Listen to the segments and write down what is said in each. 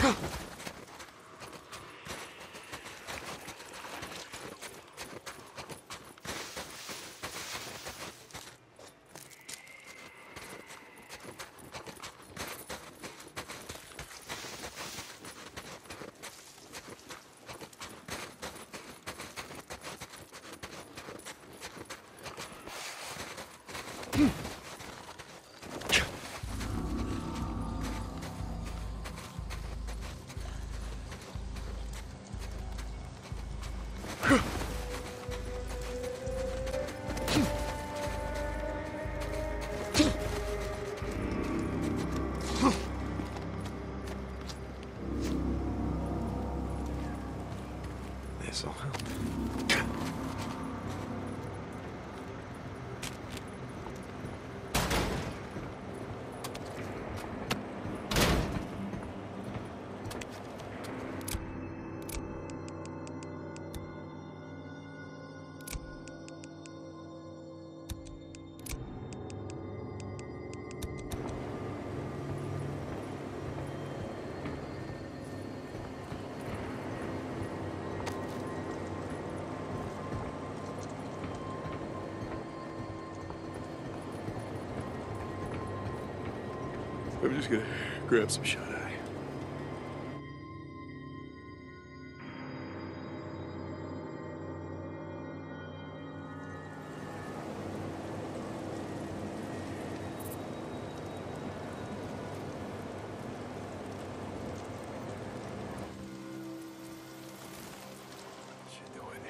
This'll help. I'm just gonna grab some shut eye. Should do it.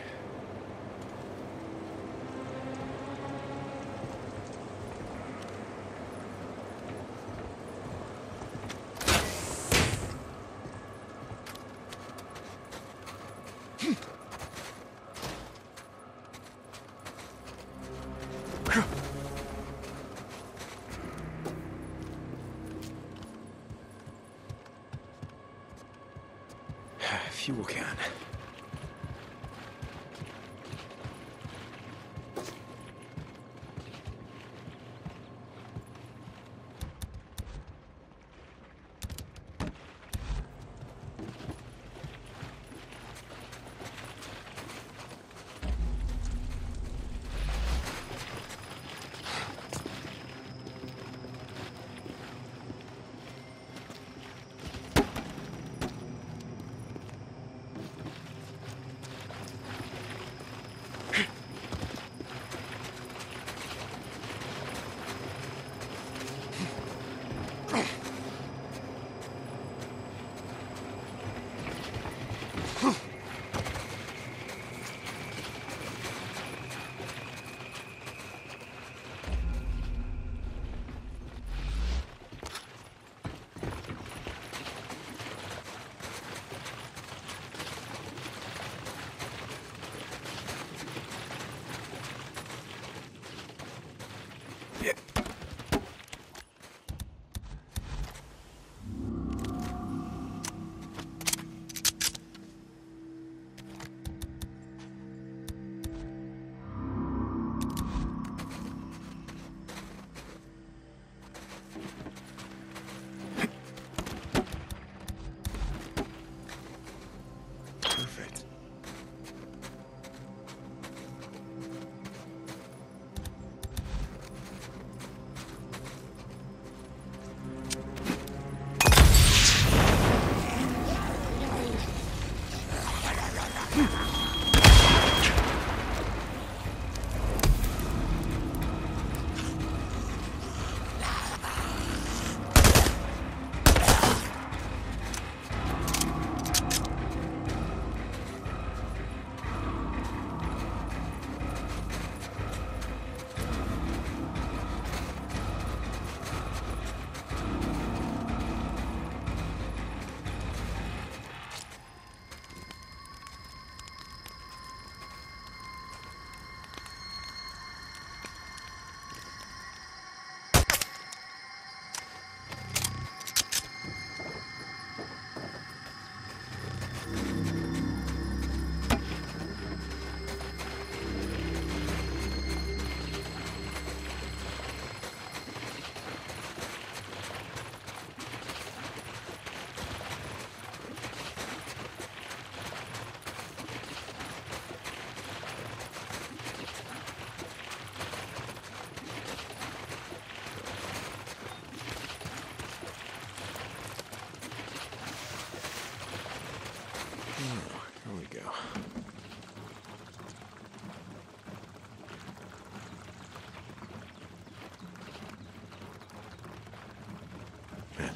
Fuel can.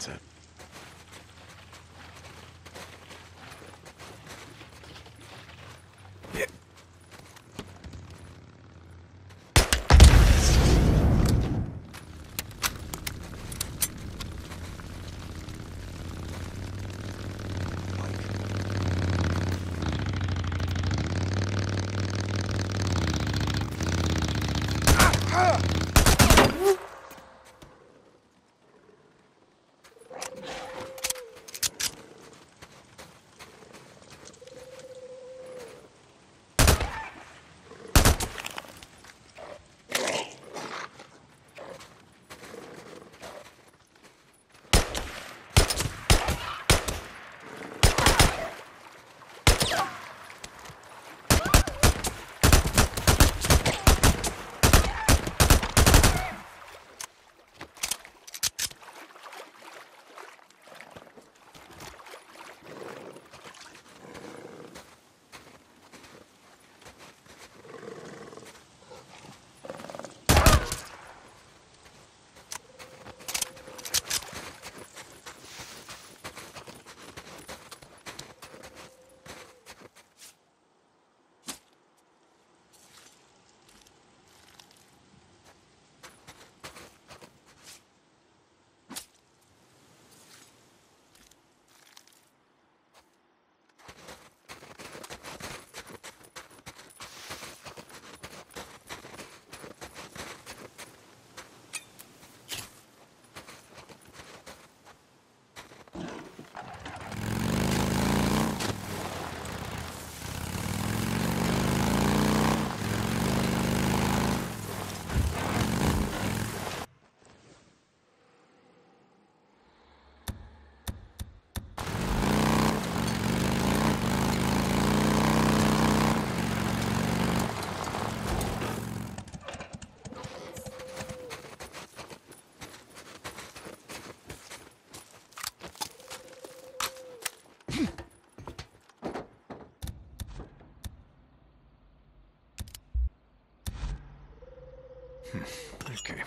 What's up? Yeah. Okay.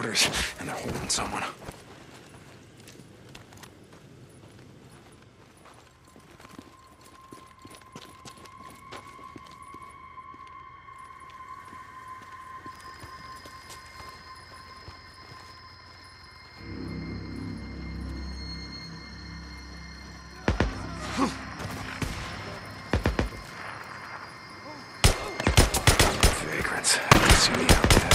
quarters, and they're holding someone. Vagrants. They see me out there.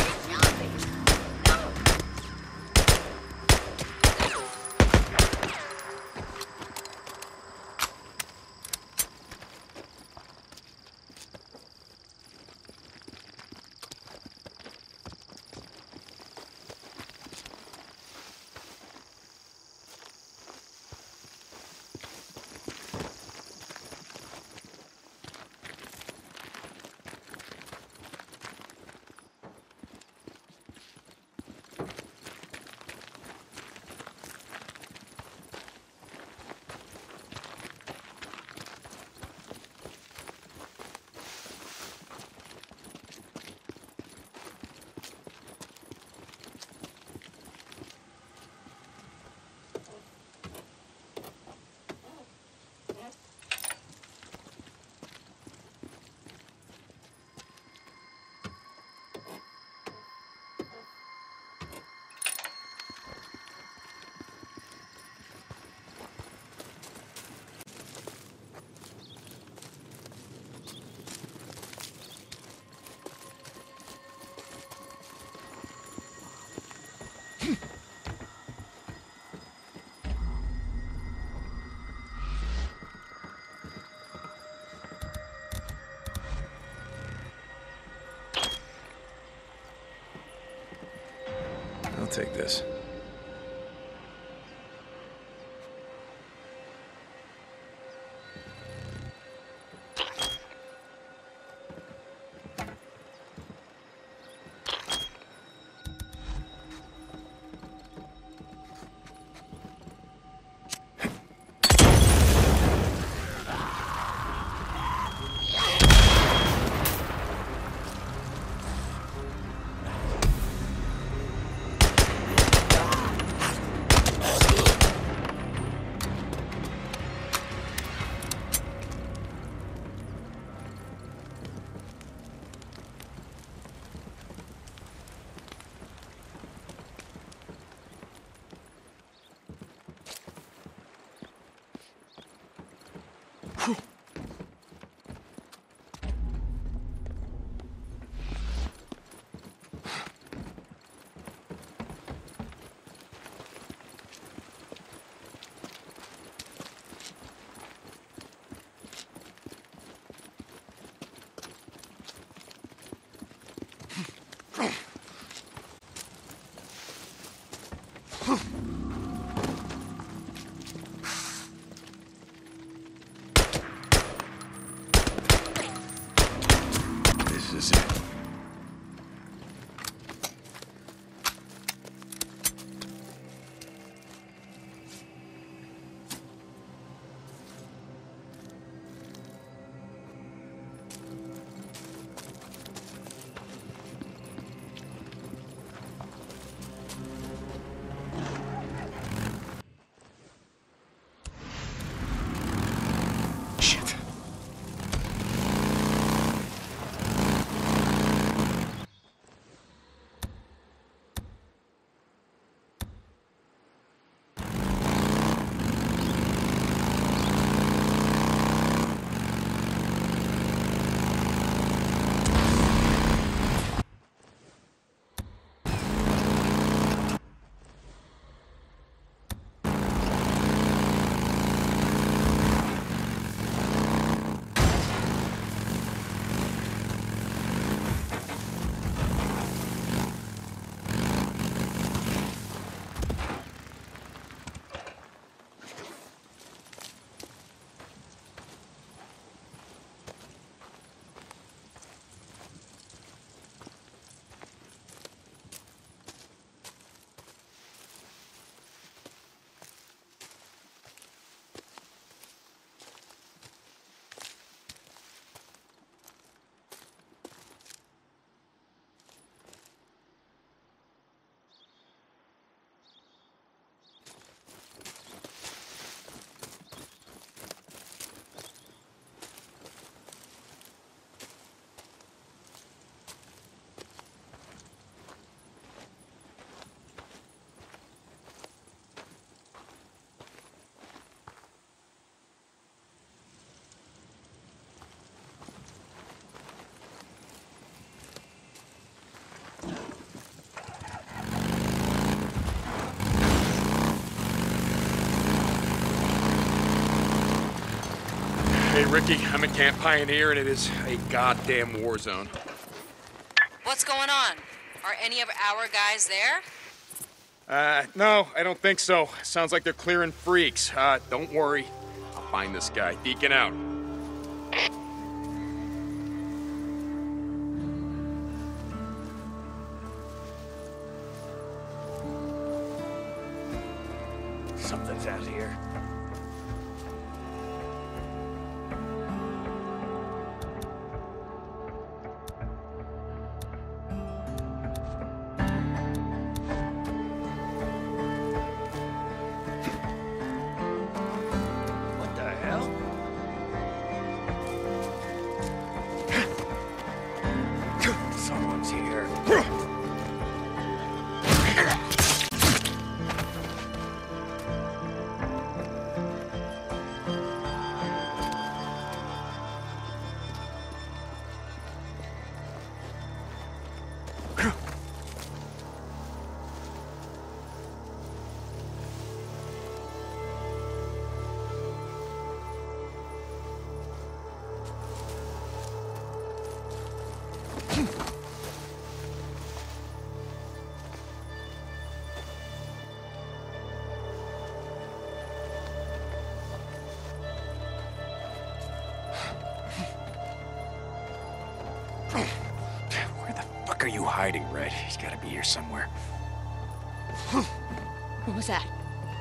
I'll take this. This is it. Shit. Hey, Ricky, I'm at Camp Pioneer, and it is a goddamn war zone. What's going on? Are any of our guys there? No, I don't think so. Sounds like they're clearing freaks. Don't worry. I'll find this guy. Deacon out. Something's out here. What the hell? Someone's here. Where the fuck are you hiding, Red? He's gotta be here somewhere. What was that?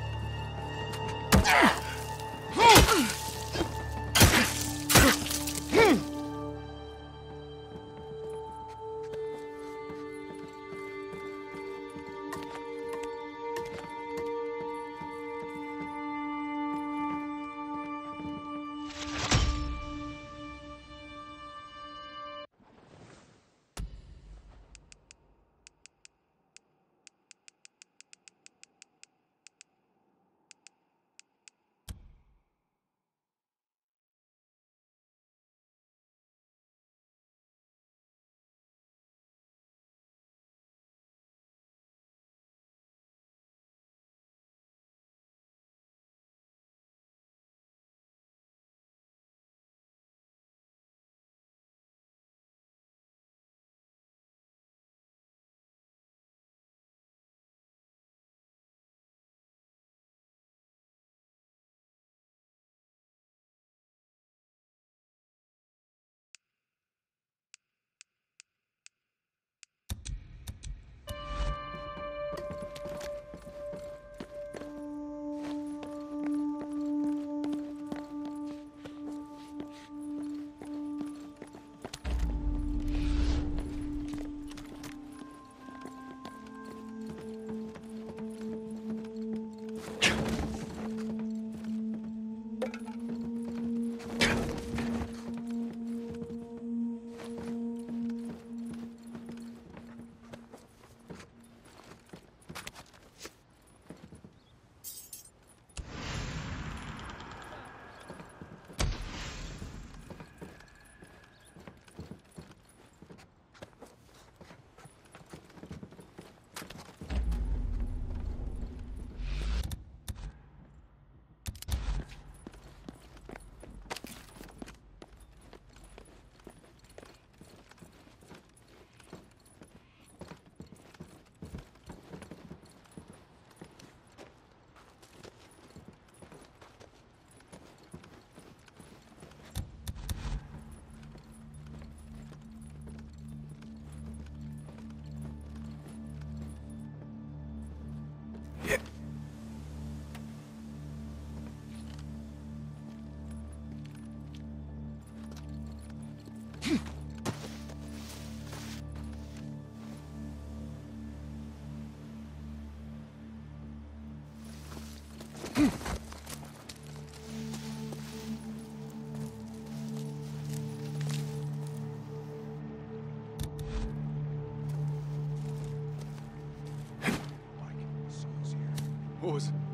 What was it?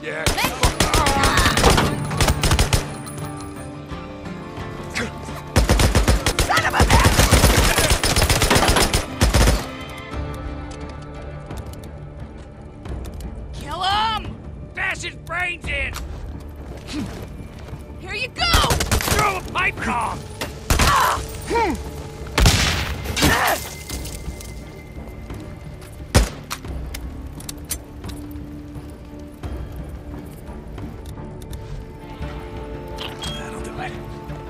Yeah. Son of a bitch! Kill him! Bash his brains in! Here you go! Throw a pipe bomb! That'll do it.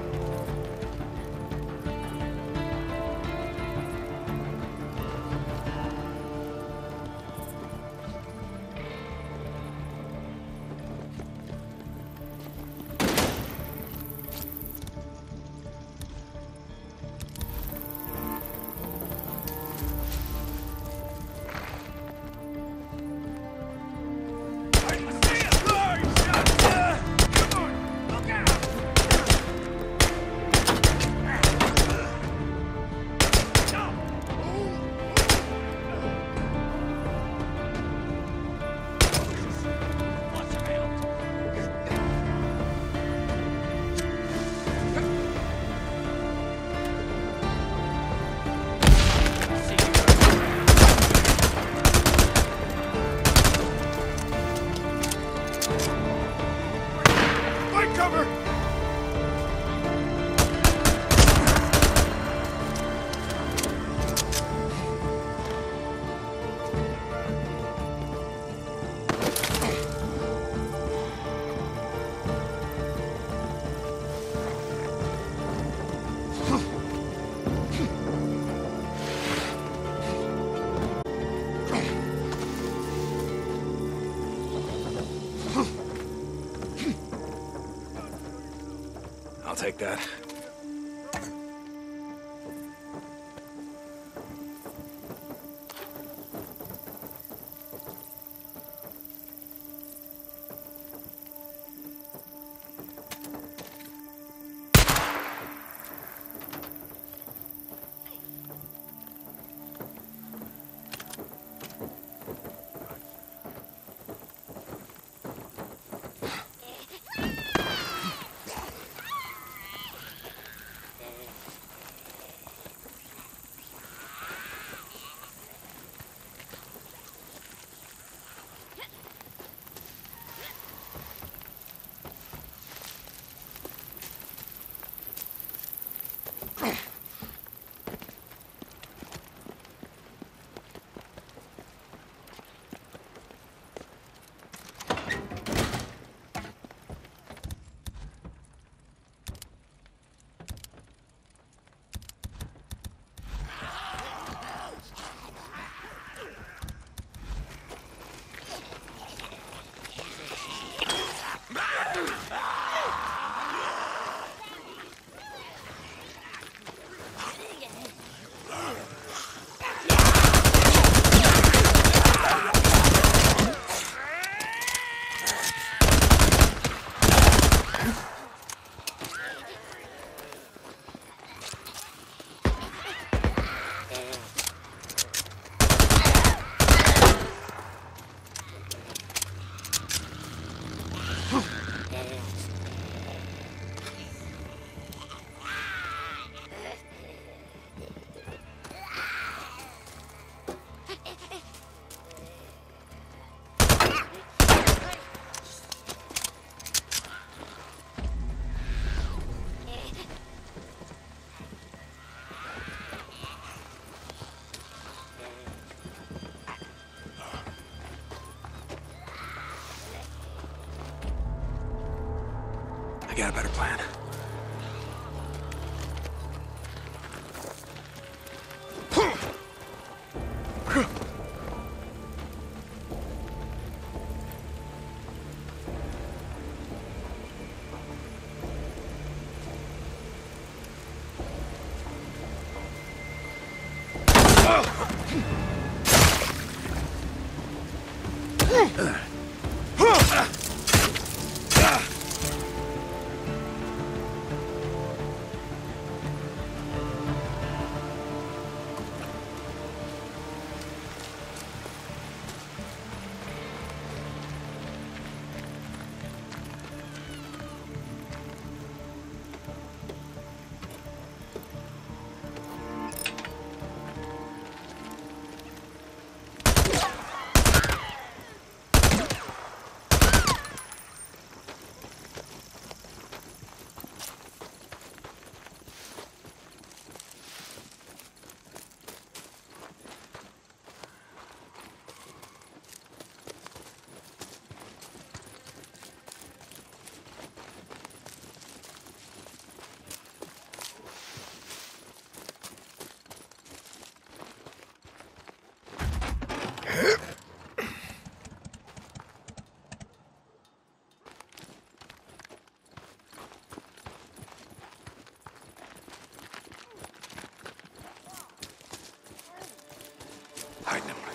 I'll take that. I got a better plan.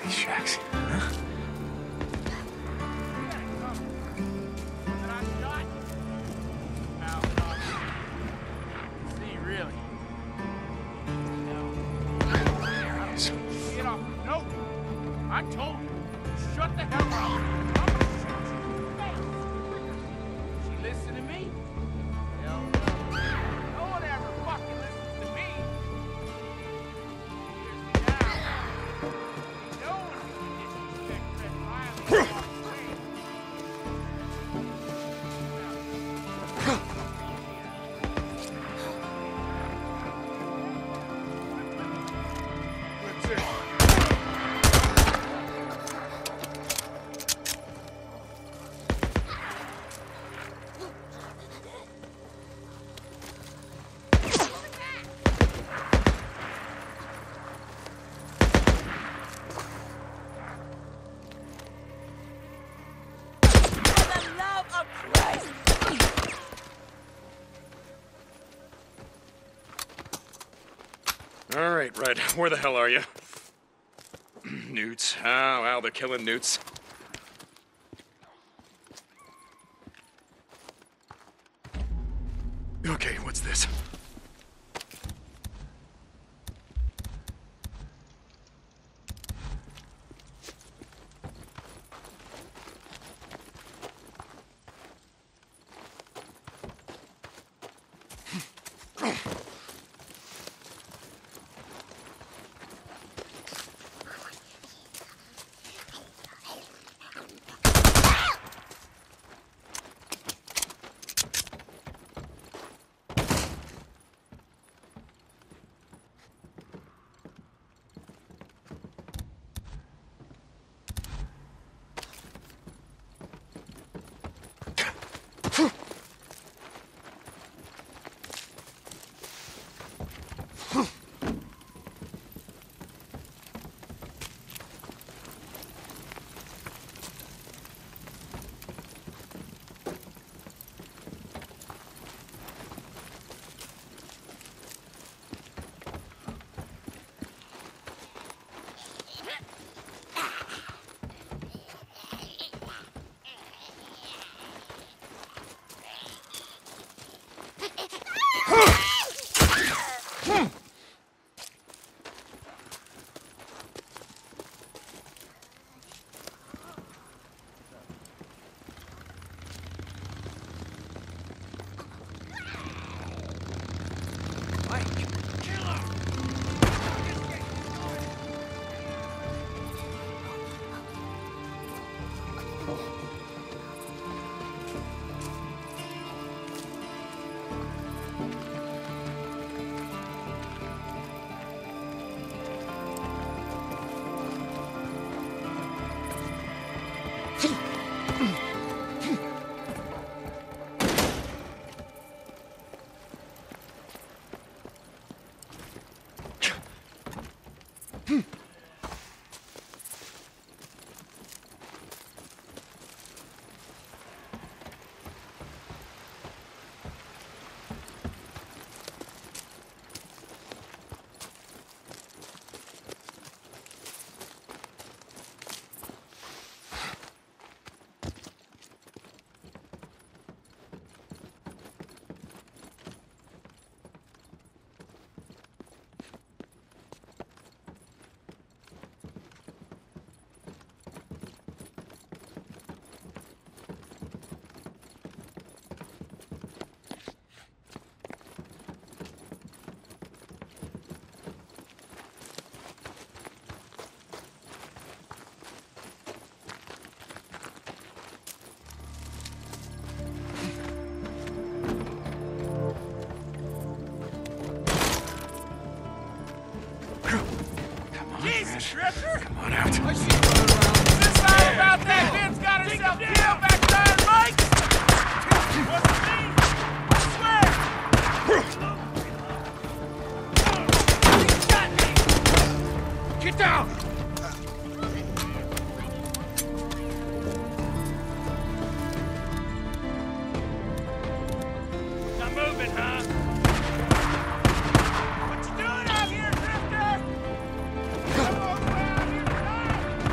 these shacks, huh? I told you, shut the hell up. I'm gonna shoot you in the face. She listen to me? Hell no. No one ever fucking listens to me. Here's me now. No one can disrespect Red Riley. That's it. All right, Red, where the hell are you? Newts. Oh, wow, they're killing newts. Okay, what's this? Drifter? Come on out. What's she running around? This side about that bit's got herself killed back there, Mike! What's it mean? I swear! He shot me! Get down! Not moving, huh? What you doing out here, Drifter? Come on, out here tonight!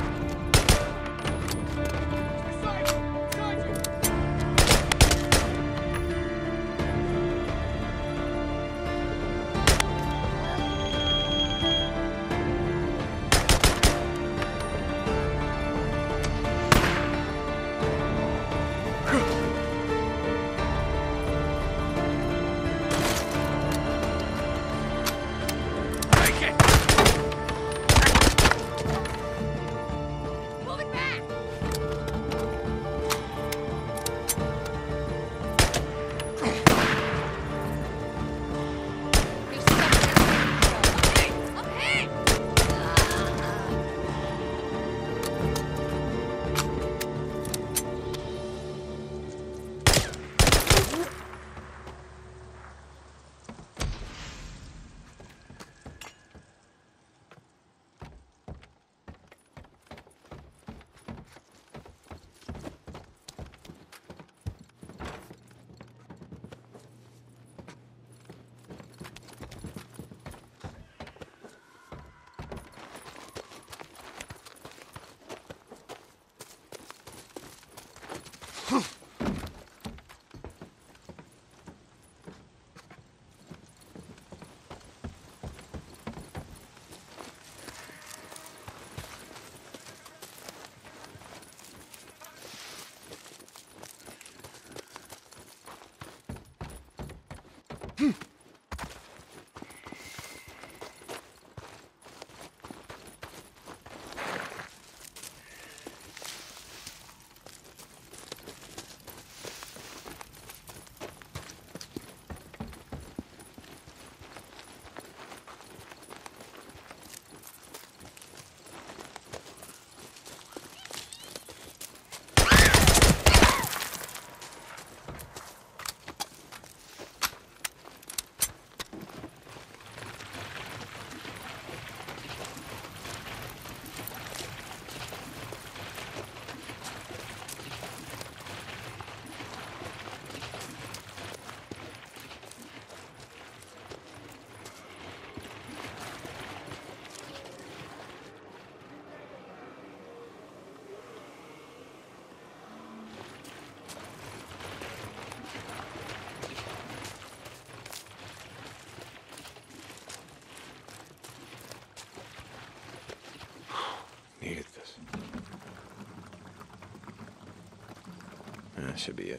That should be it.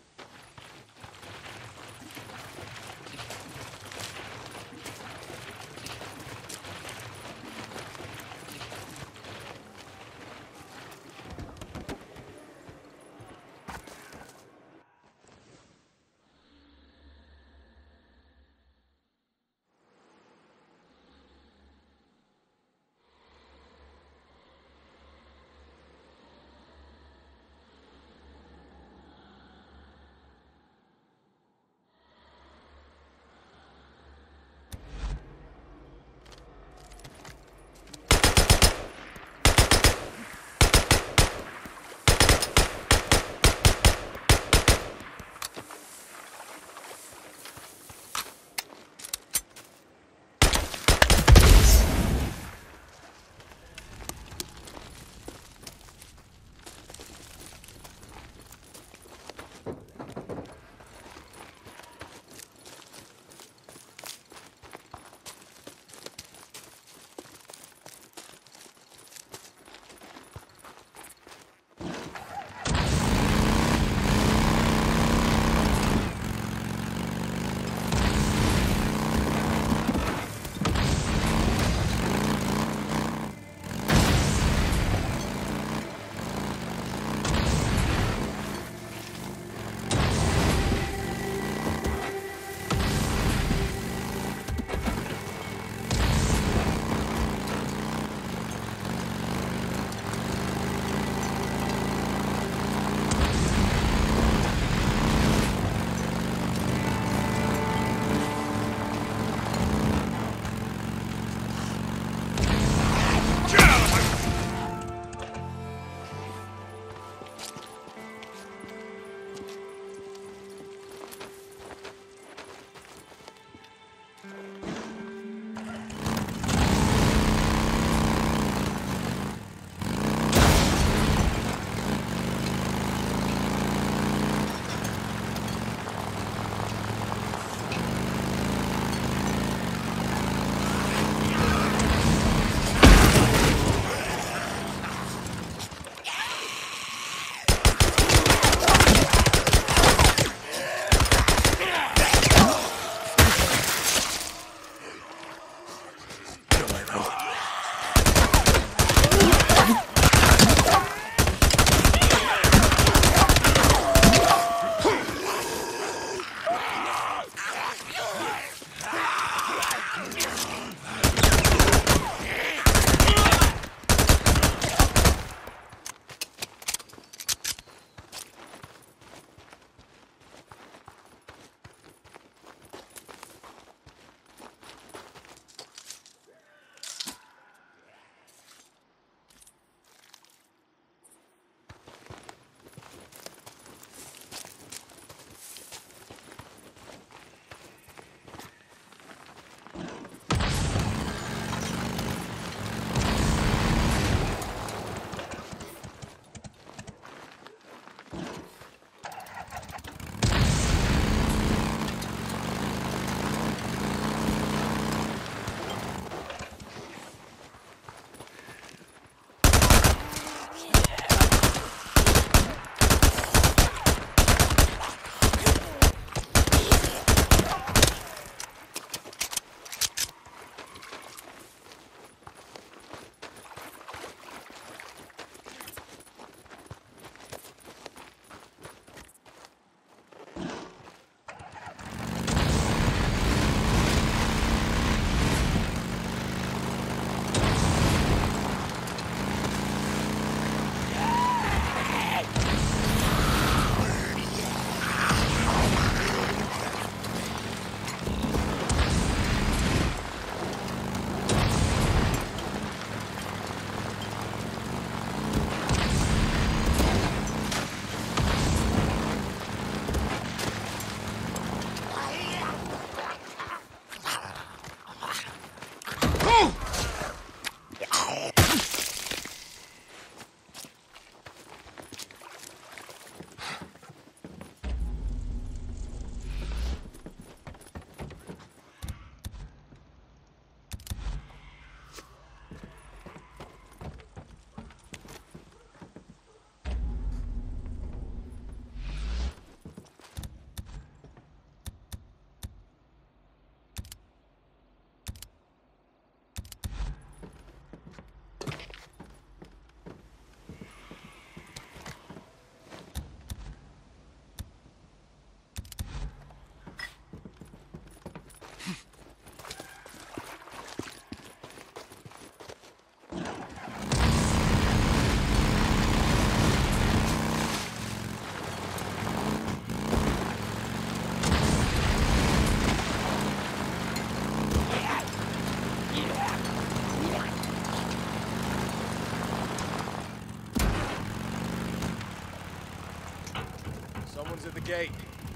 gate.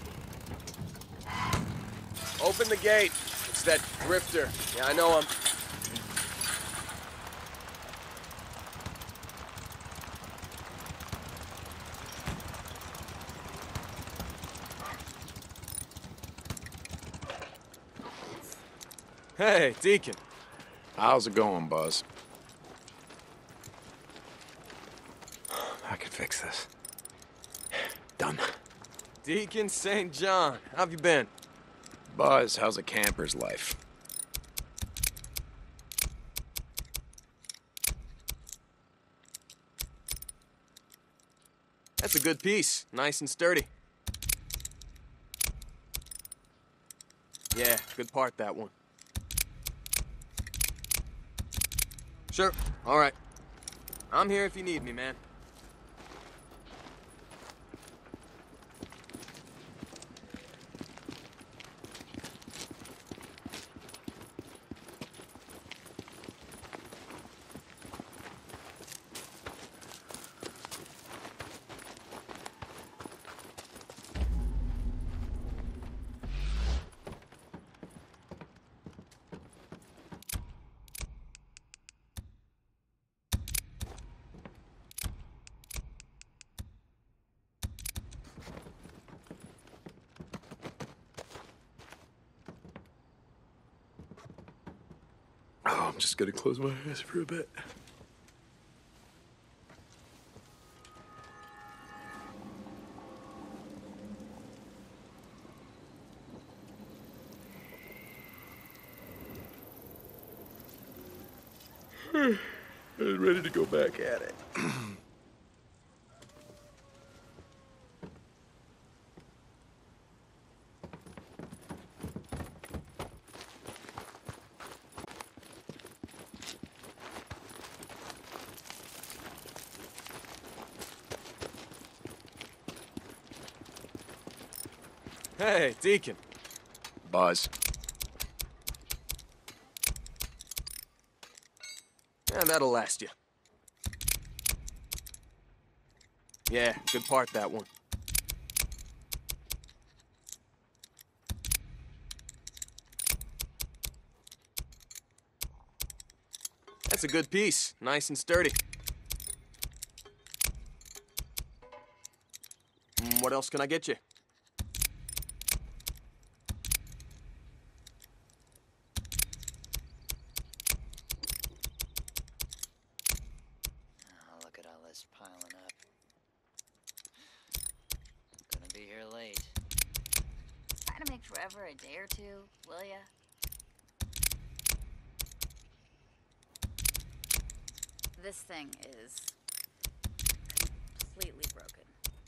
Open the gate. It's that drifter. Yeah, I know him. Hey, Deacon. How's it going, Buzz? I can fix this. Done. Deacon St. John. How have you been? Buzz, how's a camper's life? That's a good piece. Nice and sturdy. Yeah, good part, that one. Sure. All right. I'm here if you need me, man. Oh, I'm just gonna close my eyes for a bit. I'm ready to go back at it. Hey, Deacon. Buzz. Yeah, that'll last you. Yeah, good part, that one. That's a good piece. Nice and sturdy. What else can I get you? Oh, look at all this piling up. Gonna be here late. Try to make forever a day or two, will ya? This thing is completely broken.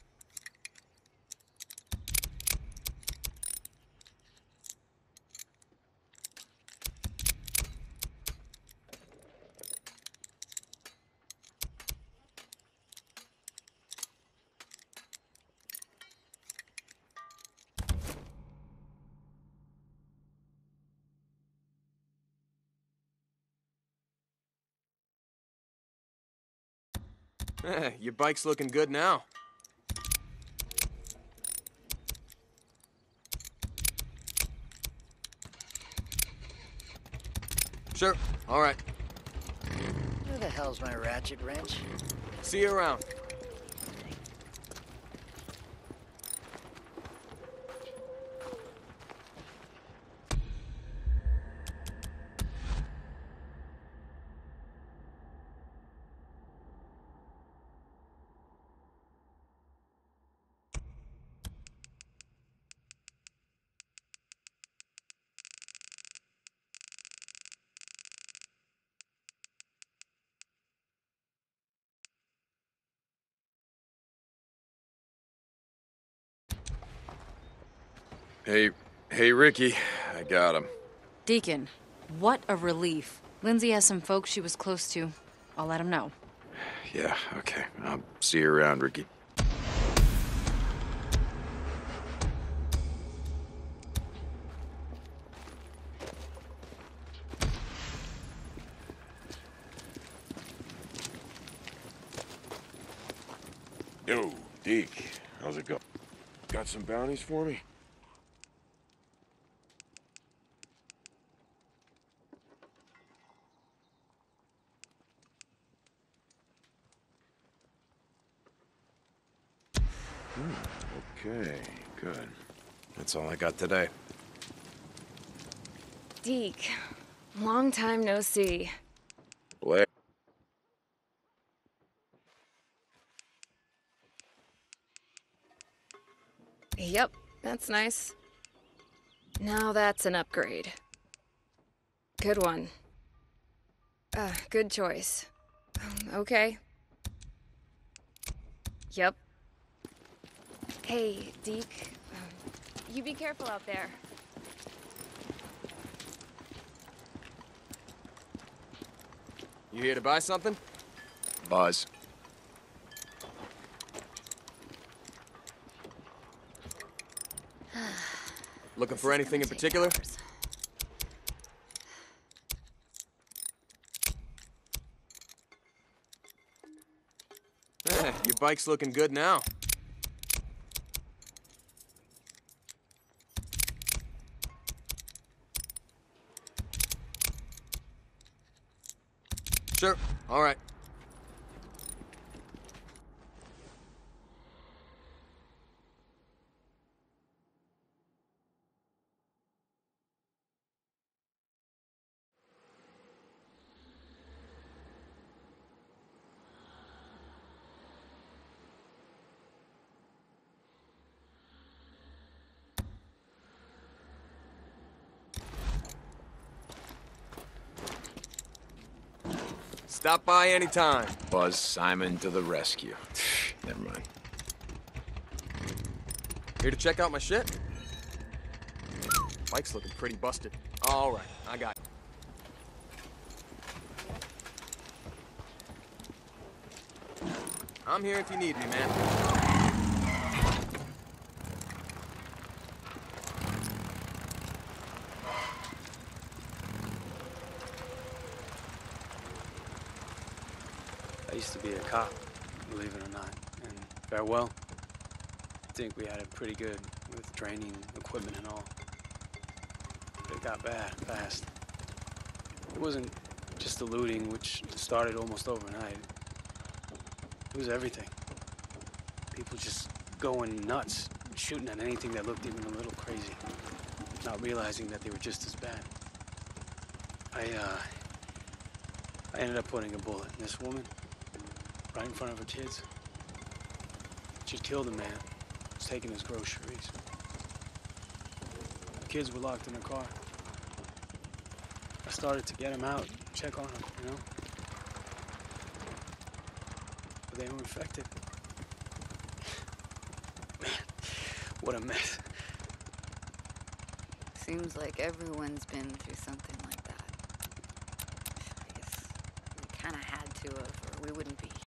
Your bike's looking good now. Sure. All right. Where the hell's my ratchet wrench? See you around. Hey, Ricky. I got him. Deacon, what a relief. Lindsay has some folks she was close to. I'll let him know. Yeah, okay. I'll see you around, Ricky. Yo, Deke, how's it going? Got some bounties for me? Okay, good. That's all I got today. Deke, long time no see. Blair. Yep, that's nice. Now that's an upgrade. Good one. Good choice. Okay. Yep. Hey, Deke. You be careful out there. You here to buy something? Buzz. Looking for anything in particular? Your bike's looking good now. Sure, all right. Stop by anytime. Buzz Simon to the rescue. Never mind. Here to check out my shit? Bike's looking pretty busted. All right, I got it. I'm here if you need me, man. I used to be a cop, believe it or not, and farewell. I think we had it pretty good with training, equipment, and all. But it got bad fast. It wasn't just the looting, which started almost overnight. It was everything. People just going nuts, shooting at anything that looked even a little crazy, not realizing that they were just as bad. I ended up putting a bullet in this woman. Right in front of her kids. She'd killed a man. Was taking his groceries. The kids were locked in the car. I started to get them out, check on them, you know? But they were infected. Man, what a mess. Seems like everyone's been through something like that. I guess we kind of had to have, or we wouldn't be